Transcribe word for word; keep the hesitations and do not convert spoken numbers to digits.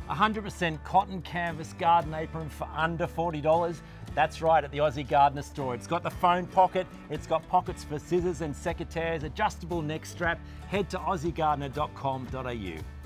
one hundred percent cotton canvas garden apron for under forty dollars. That's right, at the Aussie Gardener store. It's got the phone pocket, it's got pockets for scissors and secateurs, adjustable neck strap. Head to aussie gardener dot com dot A U.